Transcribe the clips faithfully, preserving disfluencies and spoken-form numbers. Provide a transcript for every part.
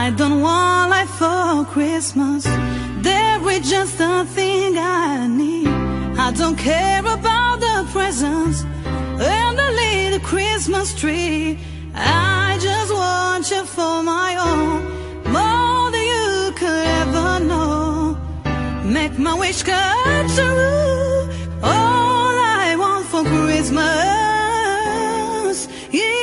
I don't want life for Christmas. There is just a thing I need. I don't care about the presents and the little Christmas tree. I just want you for my own, more than you could ever know. Make my wish come true. All I want for Christmas, you.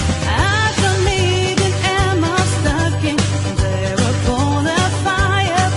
Fire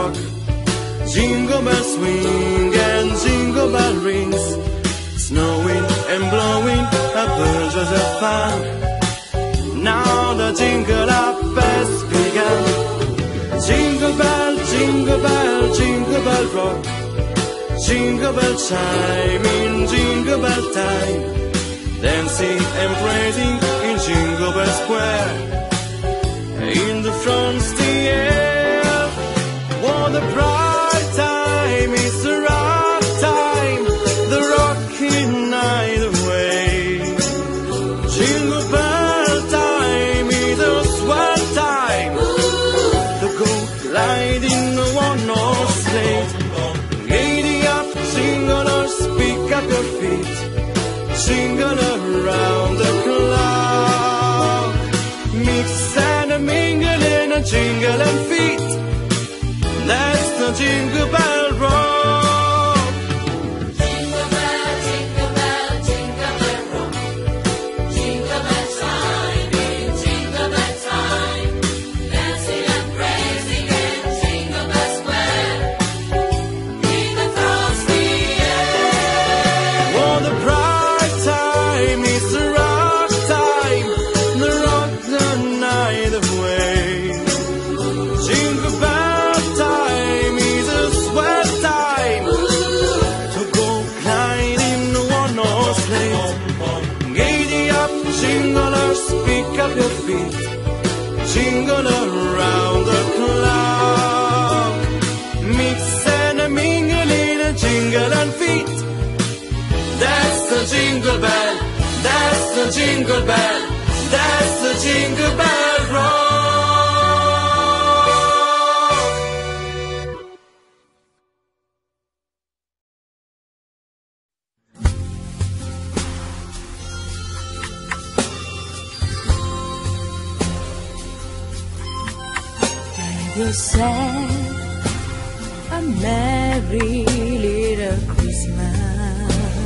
rock. Jingle bells swing and jingle bell rings, snowing and blowing a burst of fun. Now the jingle up has begun. Jingle bell, jingle bell, jingle bell rock. Jingle bell chime in jingle bell time, dancing and praising in Jingle Bell Square. In the frosty air, what a bright time! It's the rock time, the rocking night away. Jingle bell time is a swell time to go gliding on a sleigh. Giddy up, jinglers, pick up your feet, jingle around the clock. Mix and mingle in a jingle and feet. That's the Jingle Bell Rock. Jingle bell, jingle bell, jingle bell rock. Jingle bell chime in jingle bell time, dancing and praising in Jingle Bell Square. In the frosty air, What a bright time! It's the rock time, the rock the night away. Jingle bell time is a swell time to go gliding on a sleigh. Giddy up, jinglers, pick up your feet, jingle around the clock. Mix and mingle in a jingle and feet. That's the jingle bell, that's the jingle bell, that's the Jingle Bell Rock. You said a merry little Christmas.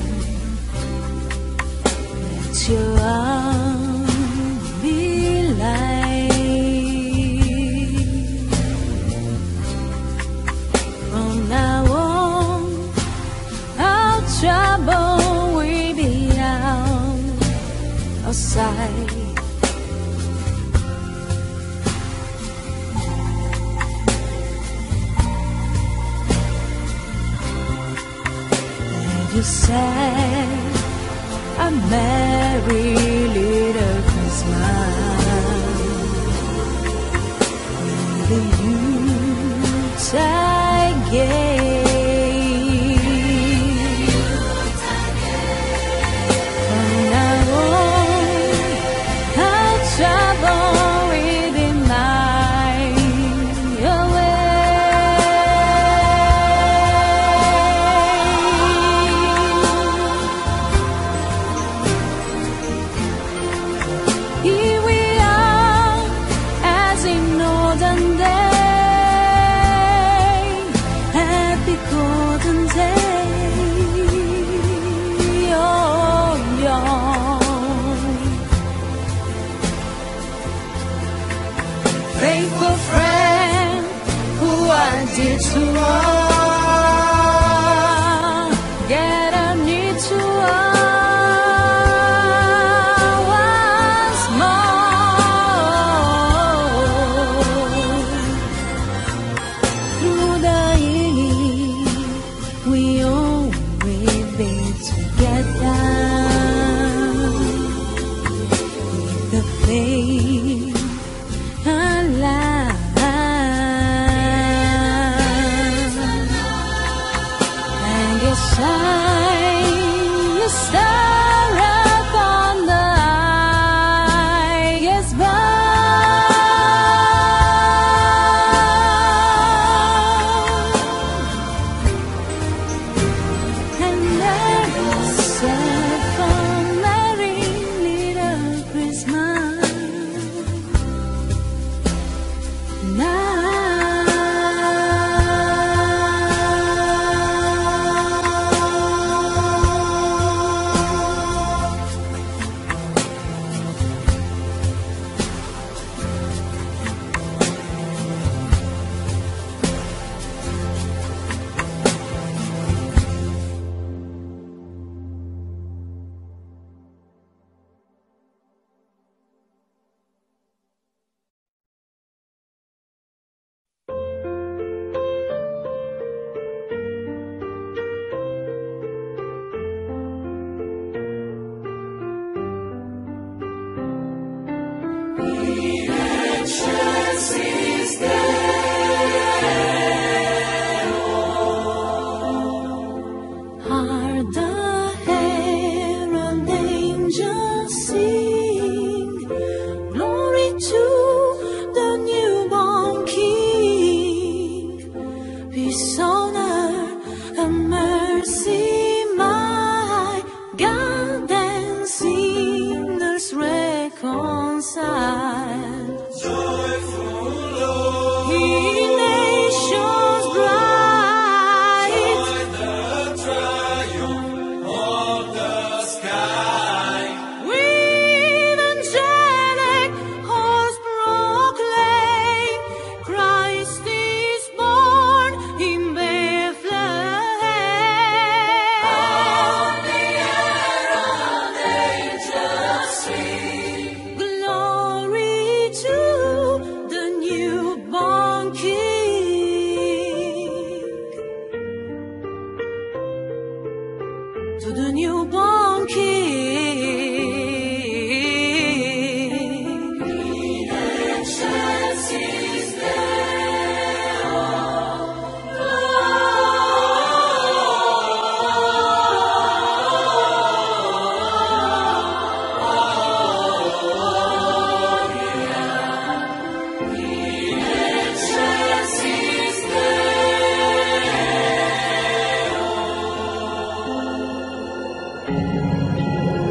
Let your arms be light. From now on, our trouble will be out of sight. You said a merry little Christmas in the Yuletide gate. From now on, our trouble will be mine away. Here we are, as in olden days, happy golden day, oh, young. Faithful friend, who are dear to all, gather near to all. Shine the star upon the highest bough, and there is a merry little Christmas now. Are the herald angels sing glory to the newborn King? Peace on earth and mercy, my God, and sinners reconciled. Joyful Lord, He nations bright, the triumph of the sky. with angelic hosts proclaim, Christ is born in Bethlehem. On the herald angels sing, glory to the newborn King. To the newborn King. Excelsis Deo, Excelsis Deo.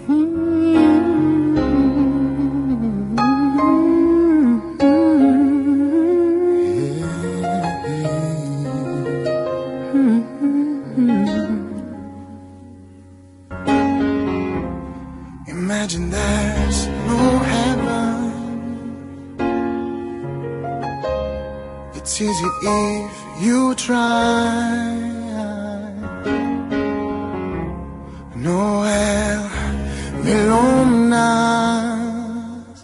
Imagine there's no heaven. It's easy if you try. No hell will own us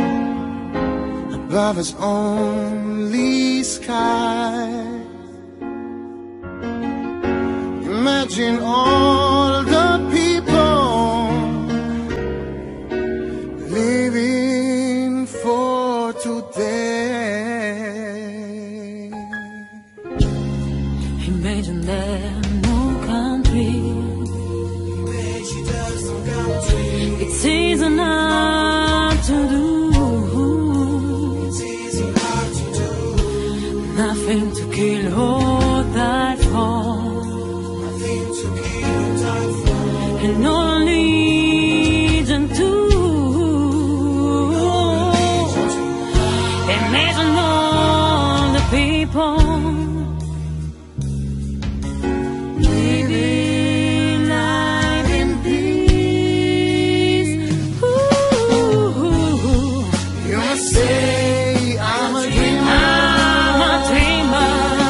above us only sky. Imagine all the people living for today. Imagine there are no countries. It's easy not to do. It's easy not to do. Nothing to kill or die for. Nothing to kill or die for. And no religion too. Imagine all the people living life in peace. Ooh. You must say I'm a dreamer. I'm a dreamer,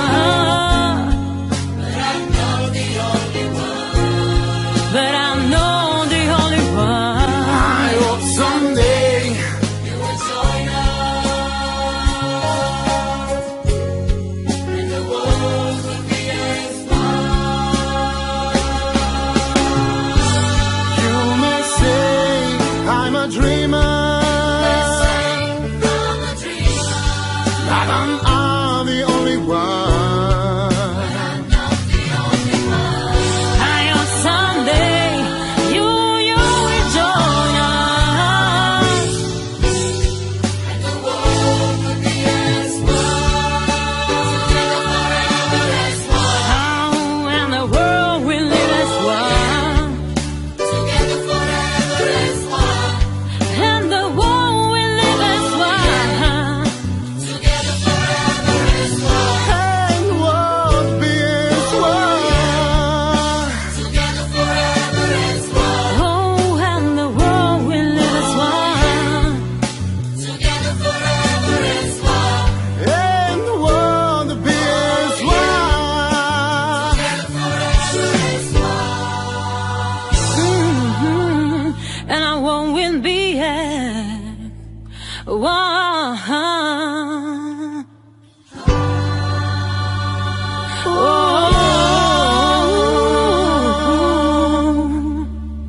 But I'm not the only one. but I'm not the only one. I hope someday You will join us, and the world will be as one. you may say I'm a dreamer, I'm a dreamer, but I'm, I'm the only one. I'm not the only one. I hope someday you, you will join us. And the world will be as one. Together forever as one. Oh, and the world will live as one. Together forever as one. And the world will live as one. Together forever as one. And what be as one. Together forever as one. Oh, and the world will live as one. Together forever as one. And what be as one. Forever as one. Mhm. And I won't win be at one. Oh.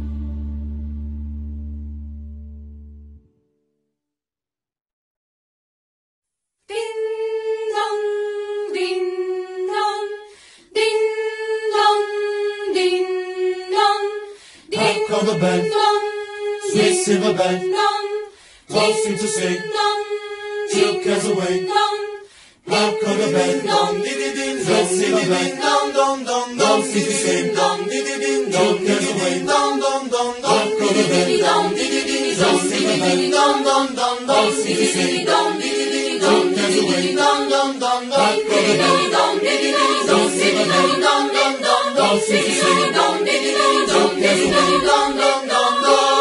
Ding dong, ding dong, ding dong, ding dong, ding Hark of the bell, dong, sweet silver bell, ding dong, toss him to sing, dong, took us away. dong, Hark of the bell, dong, sweet silver bell, dong, dong, dong, dong, toss him to sing, dong, took us away. dong, dong, dong, dong, Hark of the bell, dong, sweet silver bell, dong, dong, dong, dong, toss him to sing, dong, took us away. dong, dong, dong, dong, Hark of the bell, dong, sweet silver bell, dong, dong, dong, dong, toss him to sing, dong, took us away. dong, dong, dong,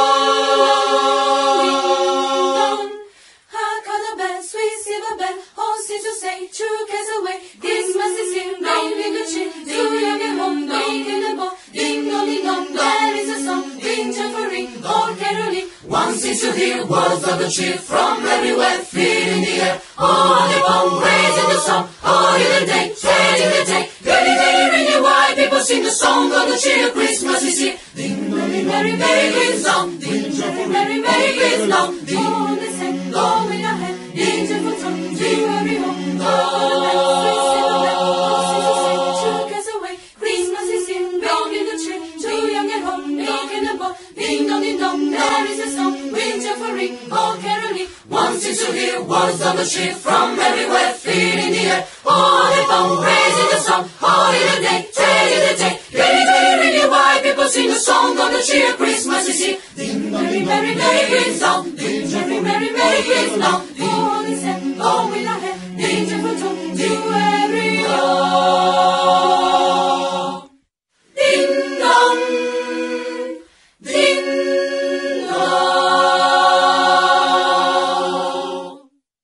dong. Hark of the bell, sweet silver bell, all seems to say, true cares away. Christmas is here, bringing the cheer to young and home, waking the ball. Ding dong, ding dong, there is a song, ring jamboree, all caroling. One seems to hear words of the cheer from everywhere, feet in the air. All the bomb, raising the song, all in the day, setting the day. Goody day, ringing wide, people sing the song of the cheer. Christmas is here. Ding dong, ding, merry, merry Christmas, ding dong, merry, merry Christmas. Ding on the sand, go in your hand, ding for tongue, ding every home. Go Christmas is here, bringing the cheer to young and home, making the ball. Ding dong, ding dong, there is a song, winter for ring, all caroling. One seems to hear words of the cheer from everywhere, feet in the air. All the bomb, raising the song, all in the day, telling the day. Goody day, ringing wide, people sing the song of the cheer. Christmas is here. Ding Mary, Mary brings on. Mary, Mary, Mary brings on. Oh, they said, oh, we love it. Danger for two, to every all. Ding dong, ding dong.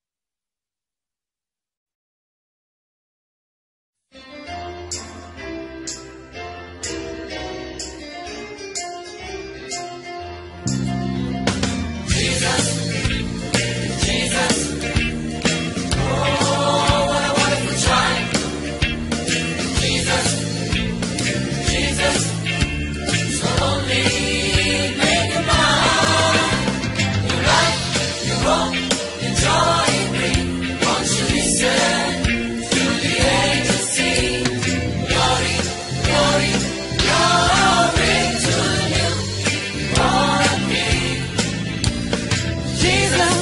Jesus, Jesus, oh, what a wonderful child. Jesus, Jesus, so lonely, make a mind. Your life, your hope, your joy you bring. Won't you listen to the angels sing? Glory, glory, glory to the newborn King. Jesus,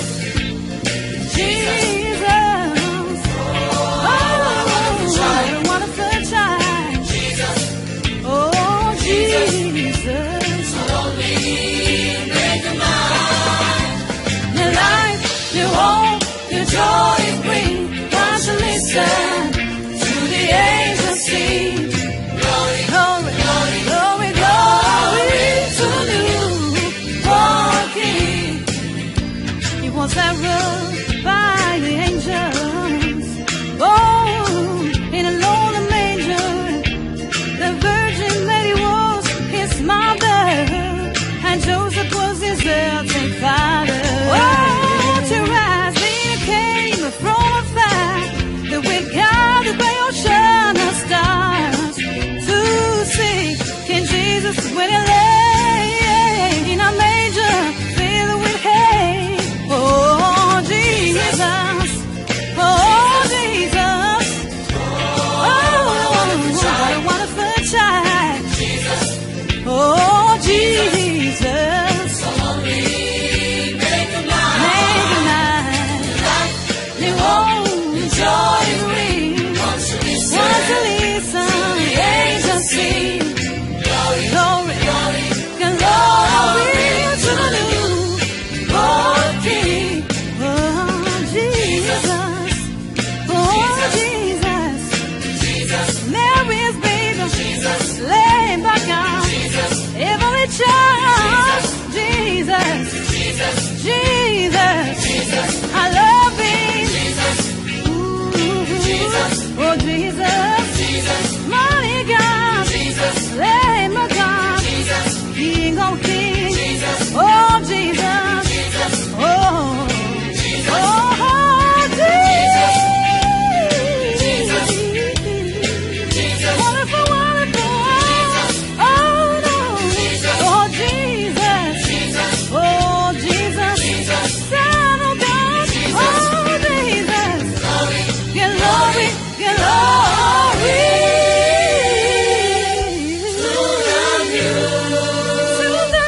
Jesus, oh, what a wonderful child. Jesus, Oh, Jesus, so lonely, make a mind. your life, your hope, your joy you bring. Won't you listen to the angels sing? Glory, Glory, glory, glory, glory to the newborn King. He was ever by the angels, born in a lonely manger. The Virgin Mary was his mother, and Joseph was his earthly father. Oh, to rise, leader came from afar, the wind guided by ocean of stars, to see King Jesus when he lay in a manger filled with hay. Oh, Jesus, oh, Jesus, oh, what a wonderful child. Oh, Jesus, so lonely, make a mind. make a night, they won't joy ring. Won't you listen? Want to listen, the angels sing. Glory, Glory, glory, glory to the newborn King. Oh, Jesus, oh, Jesus, Jesus, Mary's baby, Jesus, lay back down. Jesus, Every child, Jesus, Jesus, Jesus, Jesus, I love him. Jesus, Ooh, Jesus, oh Jesus, Jesus, mighty God, Jesus, Lamb of God, Jesus, King of Kings, Jesus, oh Jesus, Jesus, oh, Jesus, oh Jesus, Jesus, wonderful, wonderful, oh no, oh Jesus, Jesus, oh Jesus, Jesus, Son of God, oh Jesus, glory, glory, glory to the new. to the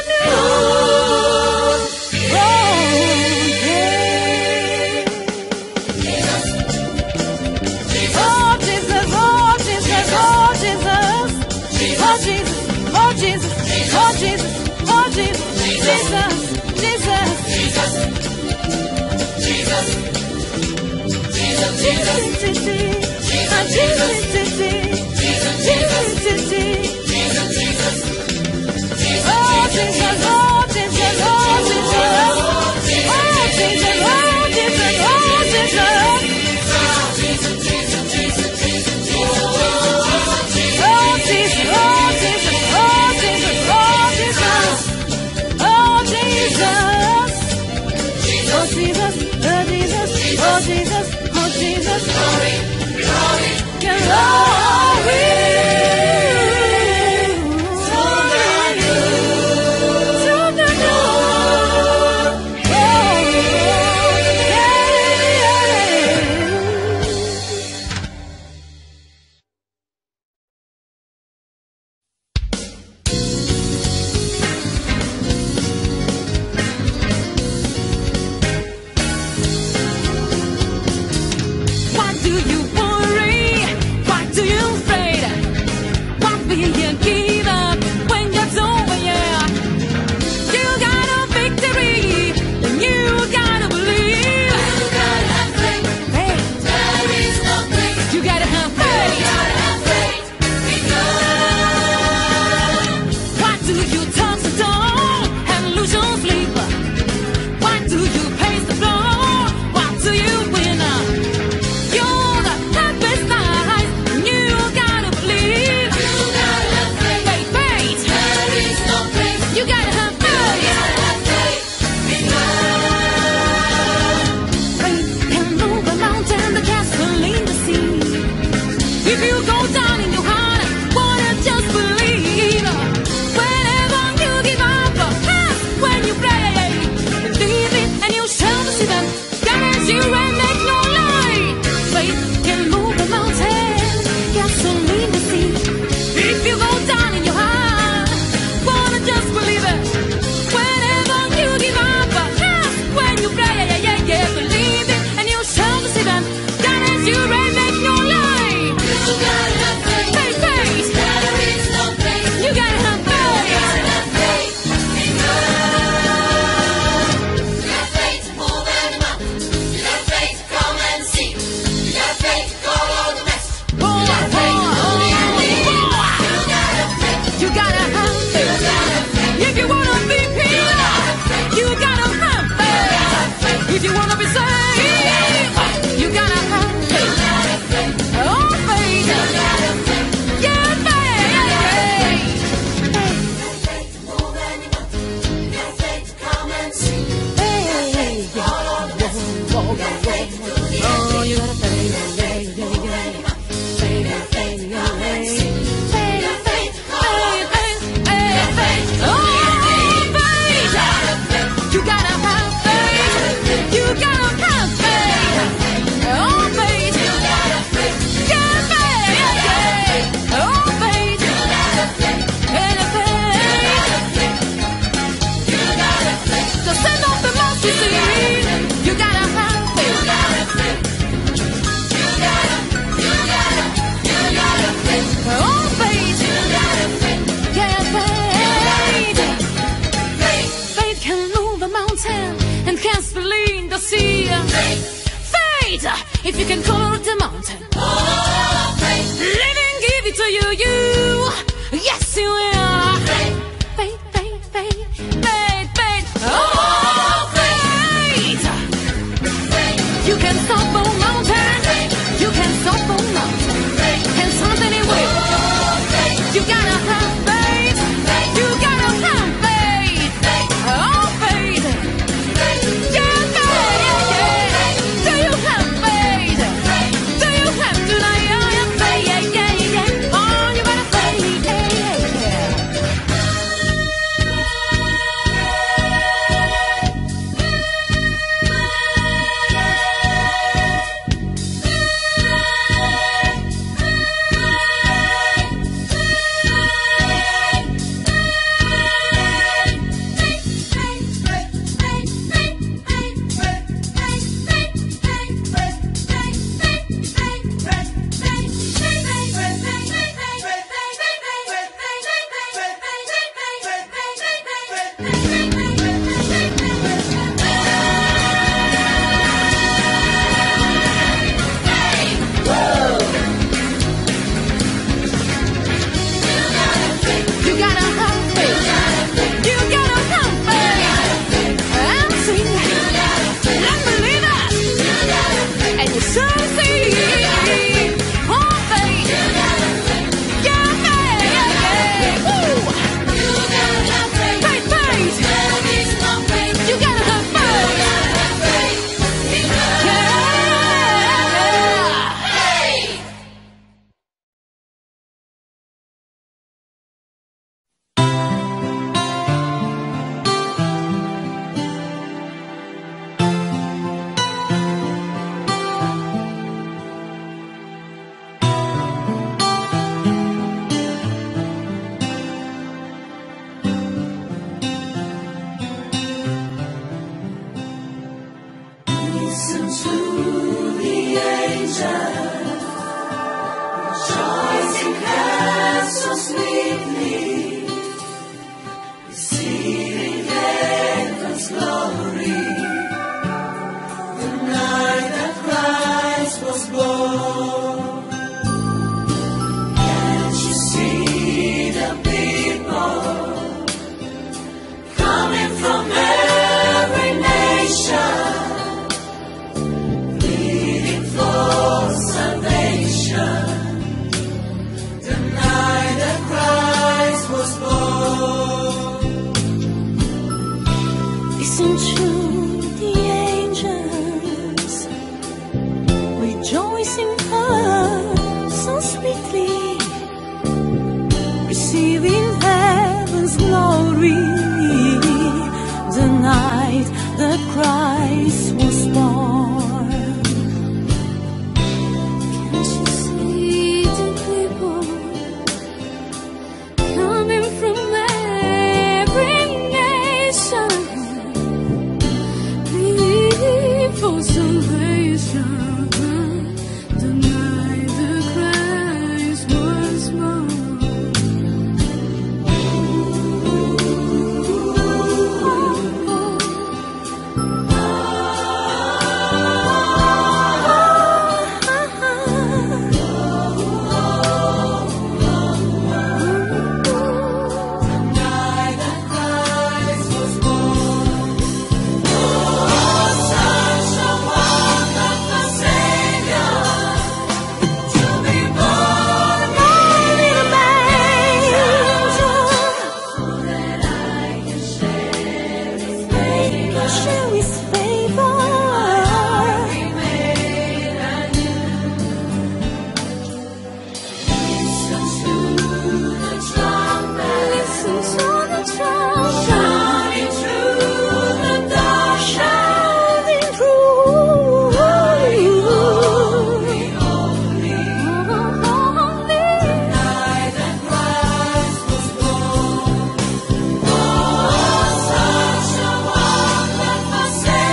the mountain and cast in the sea. Fate, fate, if you can color the mountain. Oh, fate, living give it to you, you. Yes, you will. Fate, fate, fate, fate, fate, fate. Oh, fate, fate. You can stop a mountain. You can stop a mountain. And something anyway. You gotta have faith. You gotta have faith. Oh, faith. Yeah, faith. Yeah. Do you have faith? Do you have tonight? Yeah, yeah, yeah, yeah. Oh, you gotta faith. Yeah, say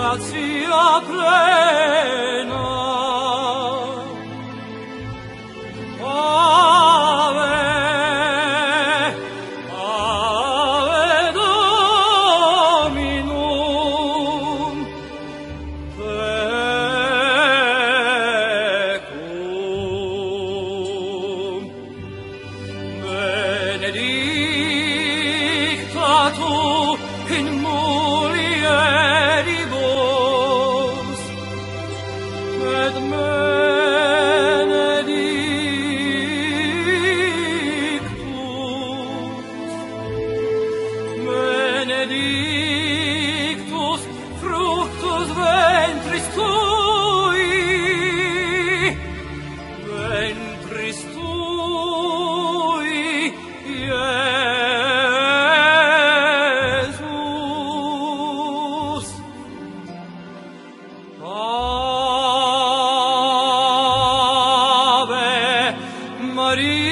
grazia plena. Ave, Ave Dominum, tecum, benedicta tu in mulieribus, et benedictus, benedictus fructus ventris tui, ventris tui, Iesus. Ave Maria.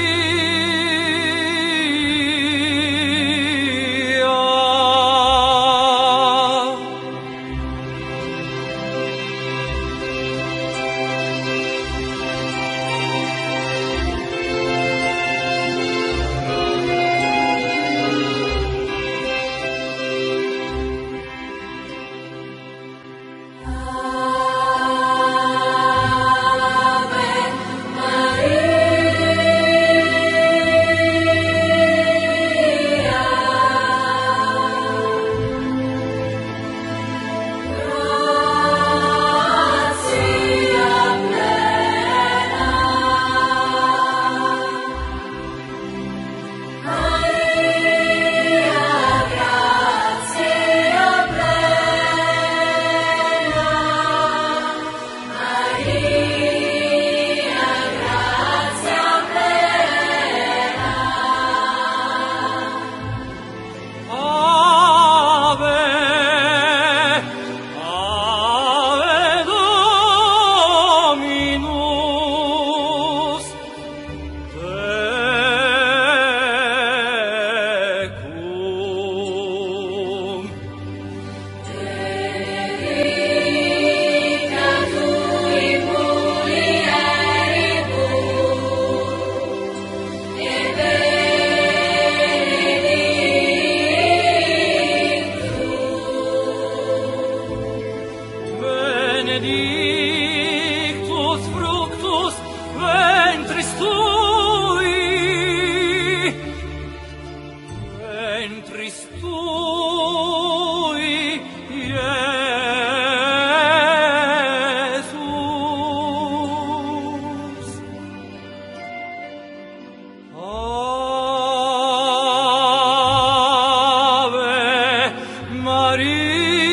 Benedictus fructus ventris tui, ventris tui, Iesus. Ave Maria.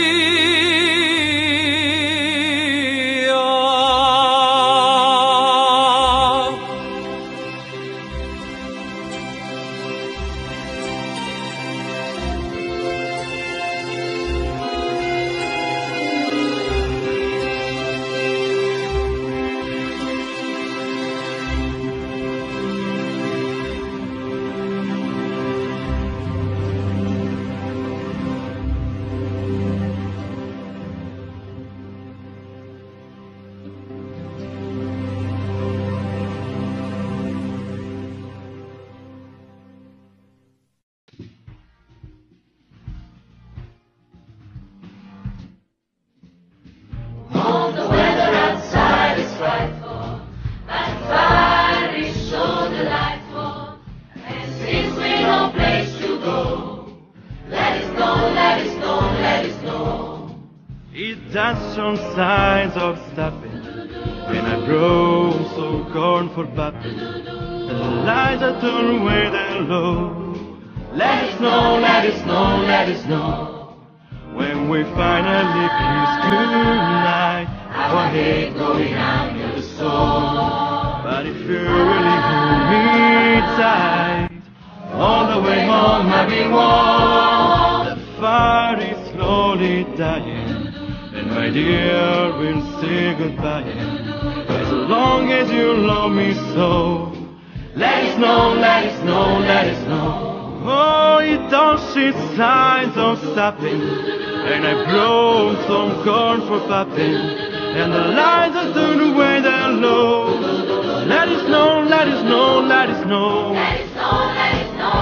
That's some signs of stopping when I grow so corn for bapping. The lights are turned way down low. Let it snow, let it snow, let it snow. When we finally kiss goodnight, our head going out in the sun. But if you really hold me tight, all the way home I've been warm. The fire is slowly dying, and my dear, we'll say goodbye. As long as you love me so, let it snow, let it snow, let it snow. Oh, it don't see signs of stopping, and I brought some corn for popping, and the lights are turned away down low. Let it snow, let it snow, let it snow. Let it snow, let it snow.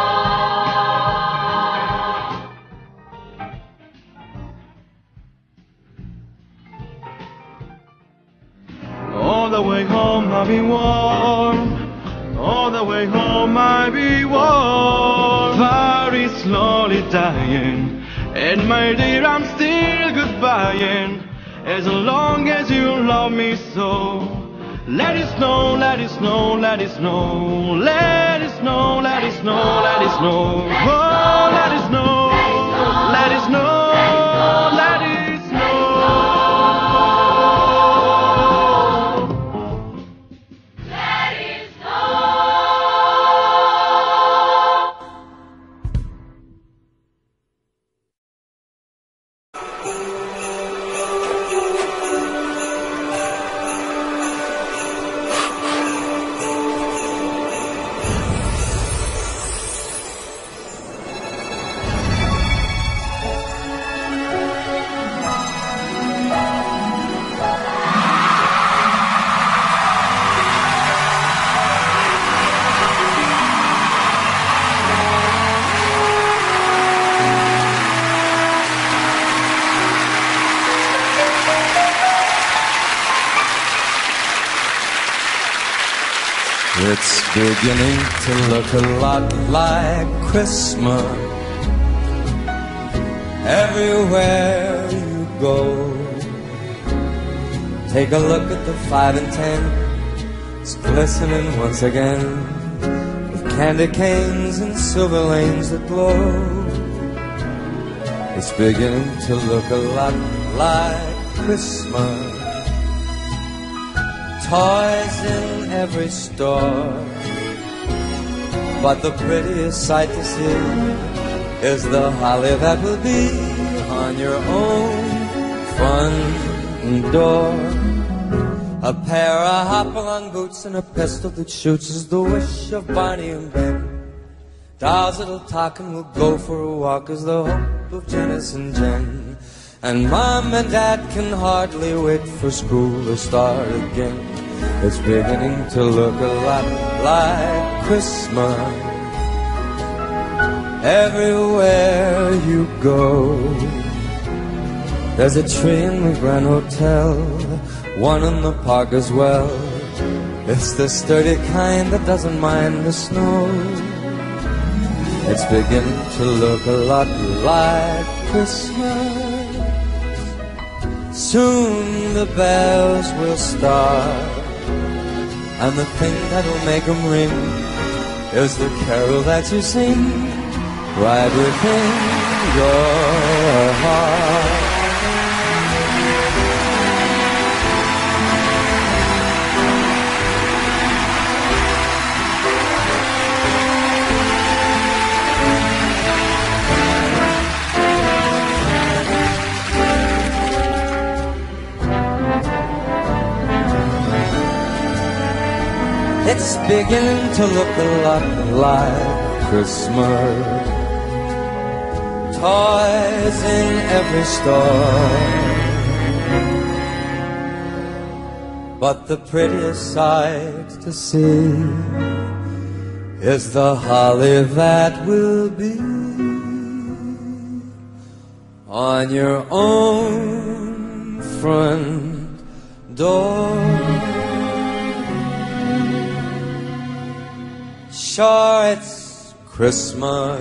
All the way home I'll be warm. All the way home I'll be warm. Fire is slowly dying, and my dear I'm still goodbying. As long as you love me so. Let it snow, let it snow, let it snow. Let it snow, let it snow, let it snow. Oh, let it snow, let it snow, let it snow. Let it snow. It's beginning to look a lot like Christmas everywhere you go. Take a look at the five and ten, it's glistening once again with candy canes and silver lanes that glow. It's beginning to look a lot like Christmas. Toys in every store, but the prettiest sight to see is the holly that will be on your own front door. A pair of hop-along boots and a pistol that shoots is the wish of Barney and Ben. Dolls that'll talk and will go for a walk is the hope of Janice and Jen. And Mom and Dad can hardly wait for school to start again. It's beginning to look a lot like Christmas everywhere you go. There's a tree in the Grand Hotel, one in the park as well. It's the sturdy kind that doesn't mind the snow. It's beginning to look a lot like Christmas. Soon the bells will start, and the thing that'll make them ring is the carol that you sing right within your heart. It's beginning to look a lot like Christmas. Toys in every store, but the prettiest sight to see is the holly that will be on your own front door. Sure, it's Christmas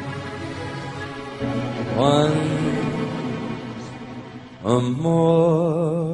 once more.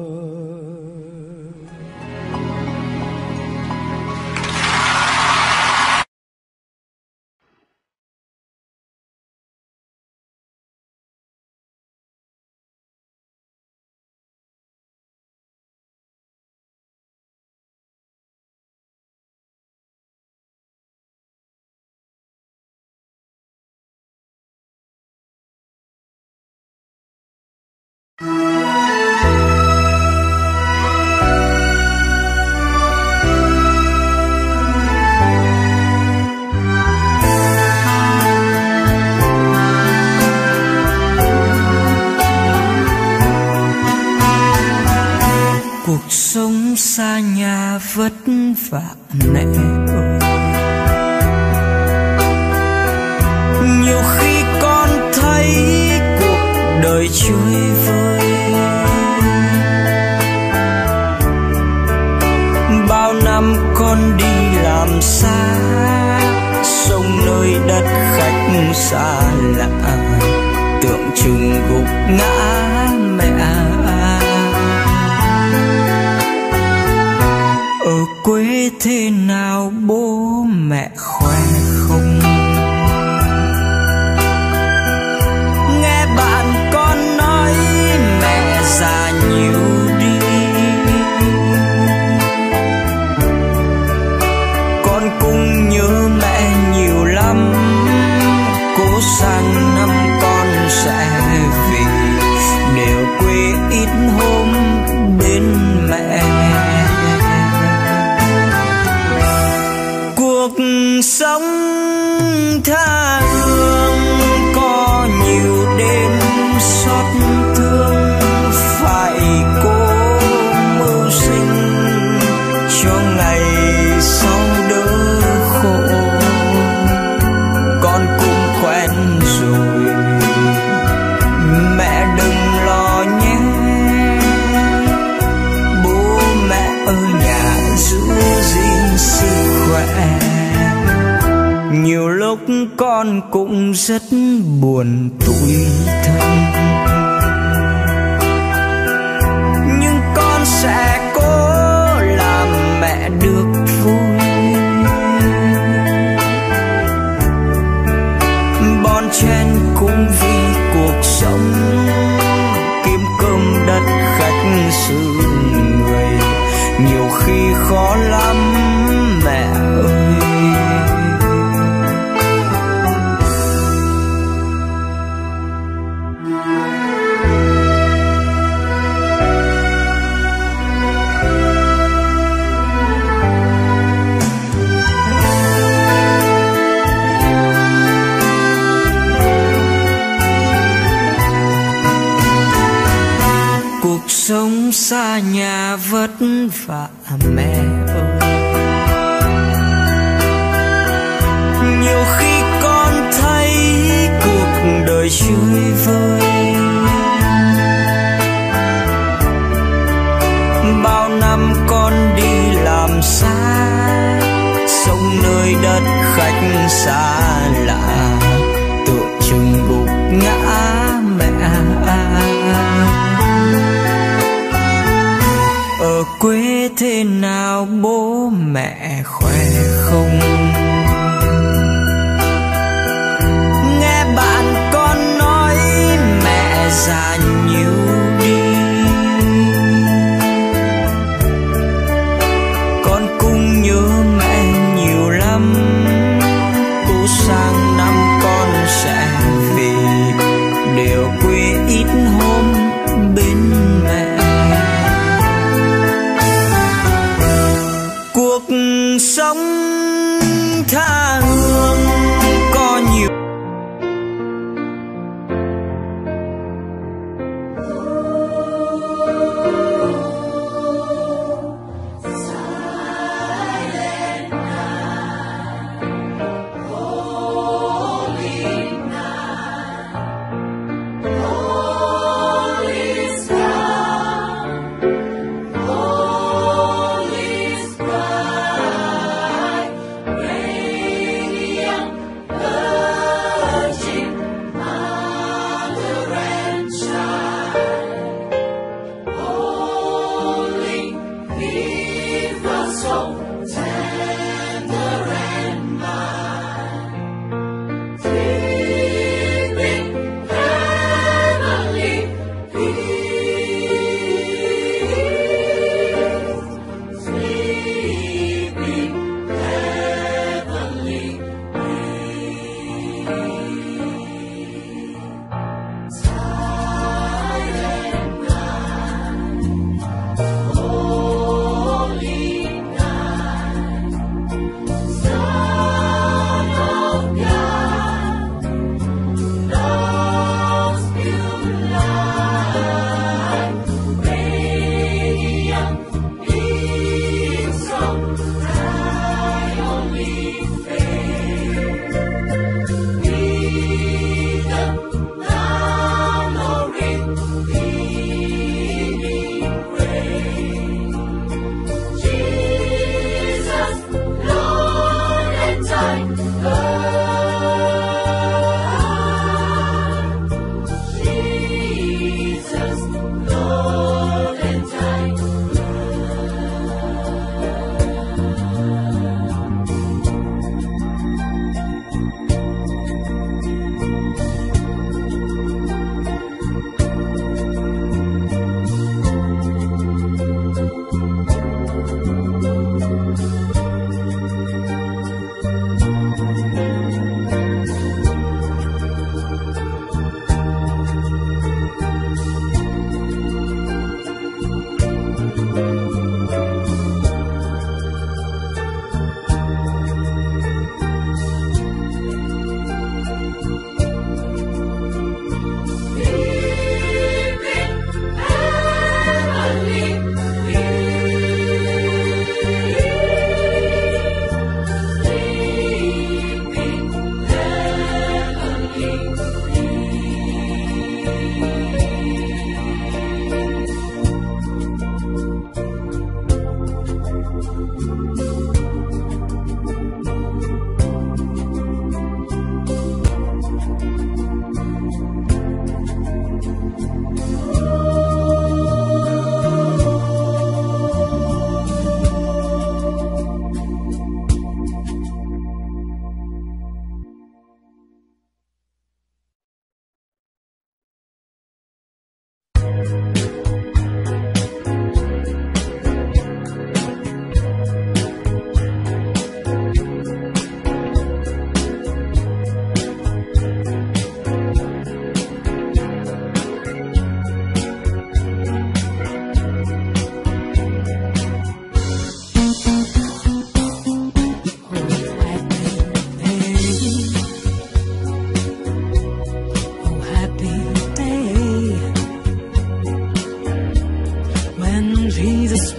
Cuộc sống xa nhà vất vả mẹ ơi, nhiều khi con thấy cuộc đời trôi vơi. Bao năm con đi làm xa, sông nơi đất khách xa lạ, tưởng chừng gục ngã mẹ. Ở quê thế nào bố mẹ khỏe không? Nghe bạn con nói mẹ già nhiều đi, con cũng nhớ mẹ nhiều lắm. Cố sang năm con sẽ về, đều quê ít hôm bên mẹ. Cuộc sống tha hương có nhiều đêm xót thương, phải cố mưu sinh cho ngày sau đỡ khổ. Con cũng quen rồi, mẹ đừng lo nhé. Bố mẹ ở nhà giữ gìn sức khỏe. Nhiều lúc con cũng rất buồn tủi thân, nhưng con sẽ cố làm mẹ được vui. Bon chen cũng vì cuộc sống, kiếm cơm đất khách xứ người, nhiều khi khó lắm mẹ ơi. Sống xa nhà vất vả mẹ ơi, nhiều khi con thấy cuộc đời trôi vơi. Bao năm con đi làm xa, sống nơi đất khách xa lạ, tưởng chừng gục ngã mẹ. Ở quê thế nào bố mẹ khỏe không? Nghe bạn con nói mẹ già nhiều đi, con cũng nhớ mẹ nhiều lắm. Cố sang năm con sẽ về, đều quê ít hôm bên mẹ. Cuộc sống tha hương có nhiều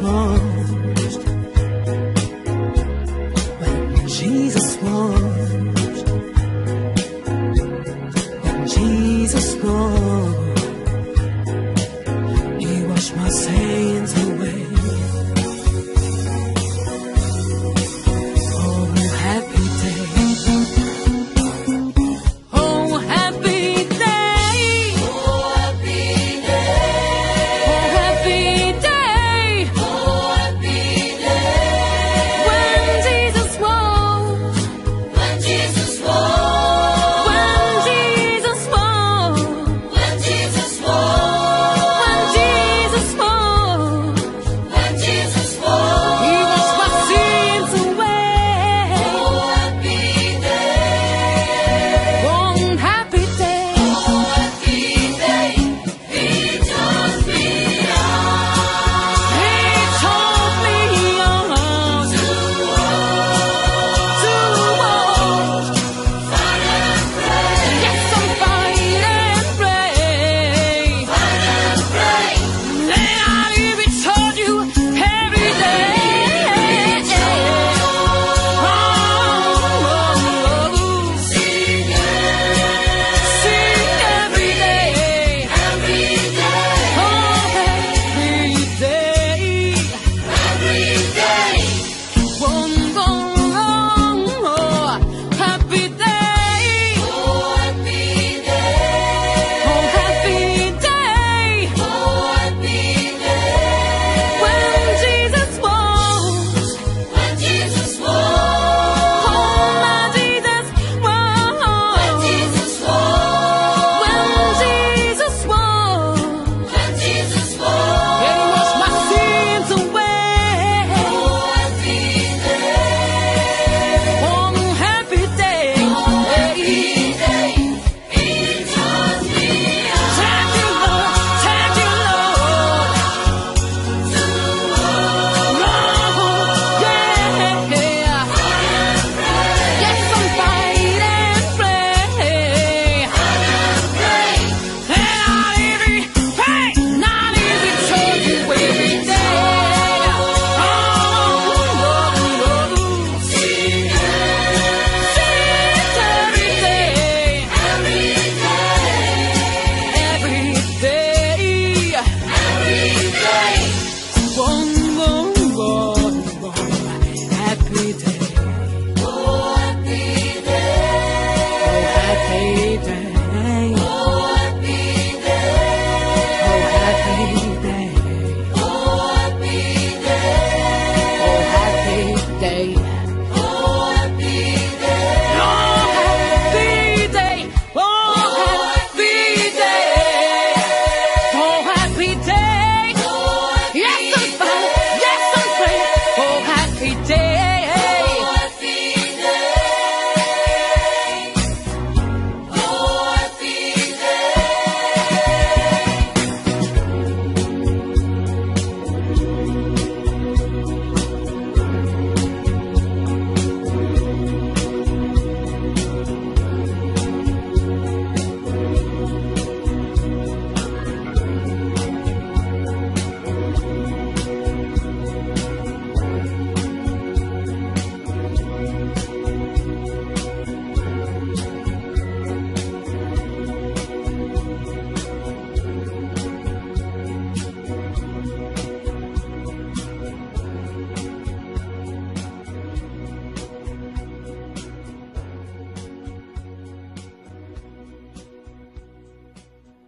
washed, when Jesus washed, when Jesus washed, He washed my sins away. Oh, happy day. Oh, happy day. Oh, happy day. Oh, happy day. Oh, happy day. When Jesus washed, When Jesus walked. when Jesus washed, When Jesus walked. when Jesus washed, When Jesus walked. He washed my sins away. Oh, happy day. One happy day. Oh, happy day. He taught me how He taught me on to walk. to walk. Fight and pray. Yes, I'm fight and pray. Fight and pray. Then I even told you every day. Oh, Sing it sing every day. every day. Oh, every day. Every day. One more happy day. Oh, happy day. Oh, happy day. Oh, happy day. When Jesus washed, When Jesus oh, walked. my Jesus When washed. Jesus walked. When Jesus washed, When Jesus He walked. washed my sins away. Oh, happy day. One happy day. Oh, happy day. He taught me how Thank you, Lord. Thank you, Lord. to walk. Lord, yeah. Yes, I'm fight and pray. Pray. And I even pray, not even told you every day. Oh, Sing it sing every day, every day. every day. Every day. One